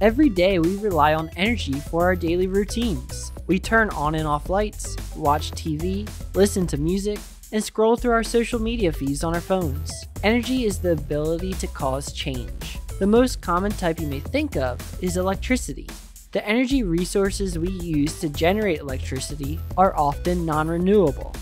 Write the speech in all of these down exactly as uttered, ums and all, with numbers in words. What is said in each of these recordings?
Every day we rely on energy for our daily routines. We turn on and off lights, watch T V, listen to music, and scroll through our social media feeds on our phones. Energy is the ability to cause change. The most common type you may think of is electricity. The energy resources we use to generate electricity are often non-renewable.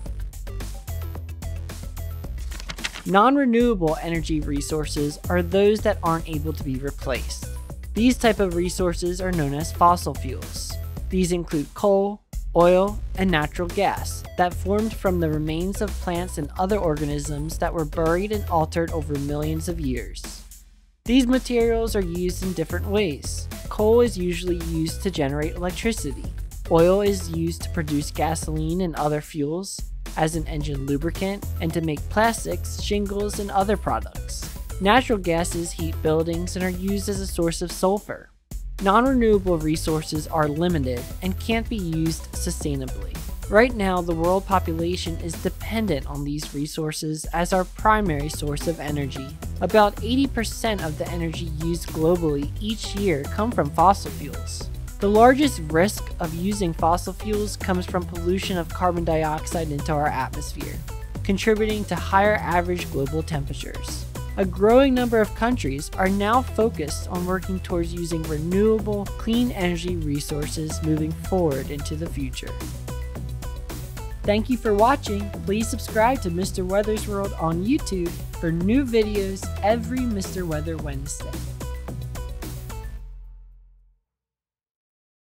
Non-renewable energy resources are those that aren't able to be replaced. These type of resources are known as fossil fuels. These include coal, oil, and natural gas that formed from the remains of plants and other organisms that were buried and altered over millions of years. These materials are used in different ways. Coal is usually used to generate electricity. Oil is used to produce gasoline and other fuels, as an engine lubricant, and to make plastics, shingles, and other products. Natural gases heat buildings and are used as a source of sulfur. Non-renewable resources are limited and can't be used sustainably. Right now, the world population is dependent on these resources as our primary source of energy. About eighty percent of the energy used globally each year come from fossil fuels. The largest risk of using fossil fuels comes from pollution of carbon dioxide into our atmosphere, contributing to higher average global temperatures. A growing number of countries are now focused on working towards using renewable, clean energy resources moving forward into the future. Thank you for watching. Please subscribe to Mister Weather's World on YouTube for new videos every Mister Weather Wednesday.